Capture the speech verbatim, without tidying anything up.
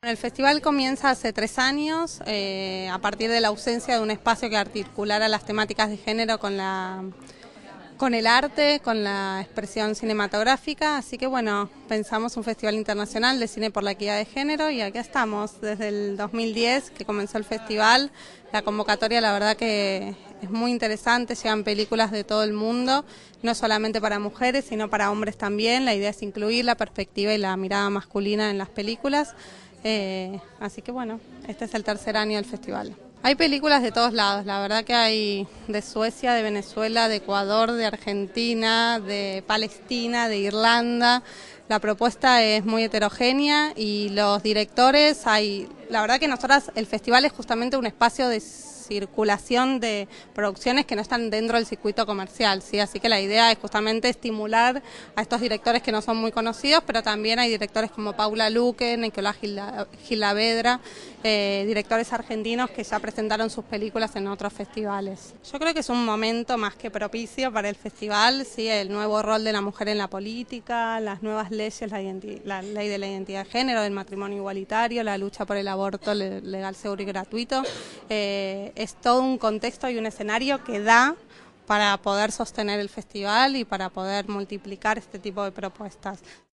El festival comienza hace tres años, eh, a partir de la ausencia de un espacio que articulara las temáticas de género con, la, con el arte, con la expresión cinematográfica, así que bueno, pensamos un festival internacional de cine por la equidad de género y aquí estamos desde el dos mil diez que comenzó el festival. La convocatoria la verdad que es muy interesante, llegan películas de todo el mundo, no solamente para mujeres sino para hombres también. La idea es incluir la perspectiva y la mirada masculina en las películas. Eh, así que bueno, este es el tercer año del festival. Hay películas de todos lados, la verdad que hay de Suecia, de Venezuela, de Ecuador, de Argentina, de Palestina, de Irlanda. La propuesta es muy heterogénea y los directores, hay, la verdad que nosotras, el festival es justamente un espacio de circulación de producciones que no están dentro del circuito comercial, ¿sí? Así que la idea es justamente estimular a estos directores que no son muy conocidos, pero también hay directores como Paula Luque, Nicolás Gilavedra, eh, directores argentinos que ya presentaron sus películas en otros festivales. Yo creo que es un momento más que propicio para el festival, ¿sí? El nuevo rol de la mujer en la política, las nuevas leyes, la, la ley de la identidad de género, del matrimonio igualitario, la lucha por el aborto legal, seguro y gratuito. Eh, es todo un contexto y un escenario que da para poder sostener el festival y para poder multiplicar este tipo de propuestas.